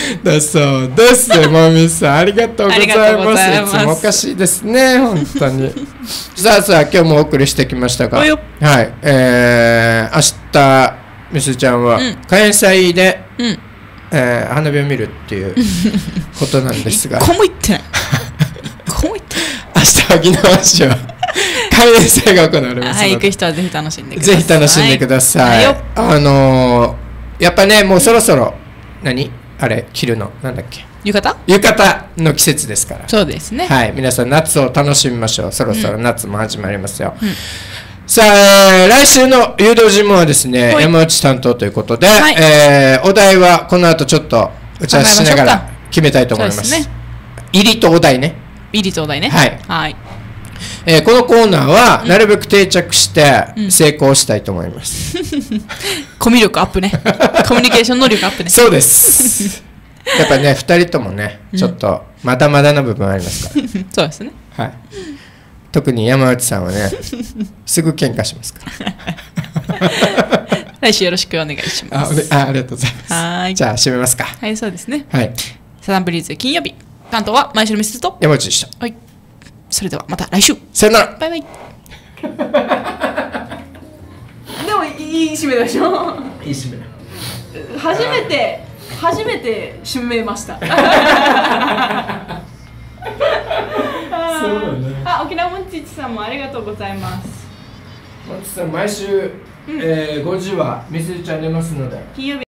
だそうです。もみさんありがとうございます。 ありがとうございますいつもおかしいですね本当に。さあさあ今日もお送りしてきましたが、はい、えー、明日みすちゃんは開園祭で、うん、えー、花火を見るっていうことなんですが、 一個も言ってない。一個も言ってない。 明日沖縄市は開園祭が行われますので、 はい、行く人はぜひ楽しんでください。 ぜひ楽しんでください。はい、あのー、やっぱねもうそろそろ何あれ着るのなんだっけ、 浴衣浴衣の季節ですから。 そうですね。 はい、皆さん夏を楽しみましょう。そろそろ夏も始まりますよ。うん、さあ、えー、来週の誘導尋問はですね、はい、山内担当ということで、はい、えー、お題はこの後ちょっと打ち合わせしながら決めたいと思います。そうですね。入りとお題ね。 入りとお題ね。 はい。 はい。 えー、このコーナーはなるべく定着して成功したいと思います。うん、 コミュ力アップね。コミュニケーション能力アップね。 そうです。やっぱねふたりともねちょっとまだまだな部分ありますから。 そうですね。 はい。特に山内さんはねすぐ喧嘩しますから。 来週よろしくお願いします。 あ、あ、ありがとうございます。はい。じゃあ締めますか。 はい、そうですね。 はい。 サザンブリーズ金曜日担当は前城美鈴と山内でした。 はい。それではまた来週。 さよなら。 バイバイ。でもいい締めでしょ。 いい締め。 初めて初めて締めました。そうだね。あ、沖縄もんちちさんもありがとうございます。 もんちさん毎週、うん、えー、ごじはみすずちゃん出ますので。 金曜日